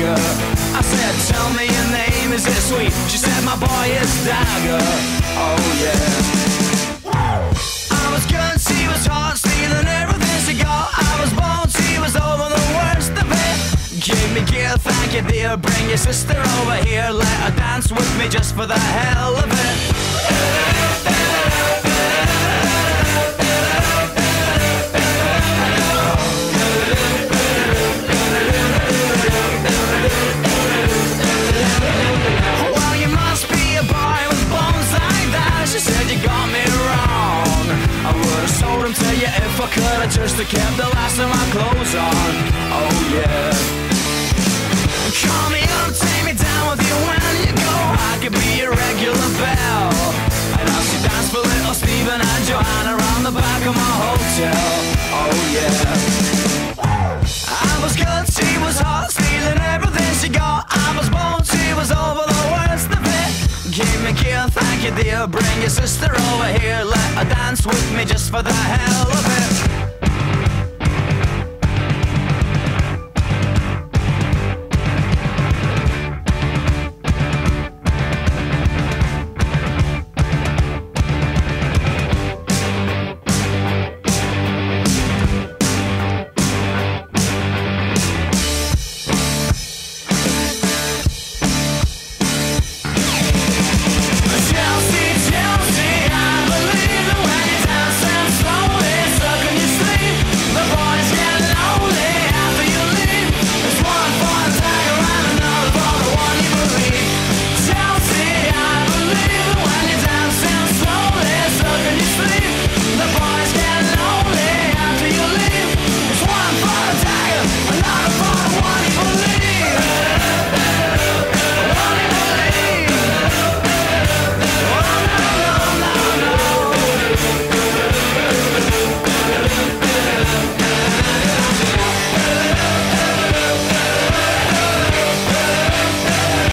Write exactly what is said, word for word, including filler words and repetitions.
swagger. I said, tell me your name, is it sweet? She said, my boy is Dagger. Oh yeah. I was good, she was hot, stealing everything she got. I was bold, she was over the worst of it. Give me gear, thank you dear. Bring your sister over here, let her dance with me just for the hell of it. Well, you must be a boy with bones like that. She said you got me wrong. I would've sold him to you if I could've just kept the last of my clothes on. Oh yeah. Call me up, take me down with you when you go. I could be your regular belle. And I'll see dance for little Steven and Joanna around the back of my hotel. Oh yeah. I was good, she was hot, stealing everything she got. I was bold, she was over the worst of it. Give me gear, thank you dear. Bring your sister over here, let her dance with me just for the hell of it.